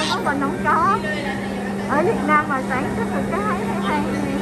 của mình không có. Ở Việt Nam mà sản xuất được cái hay hay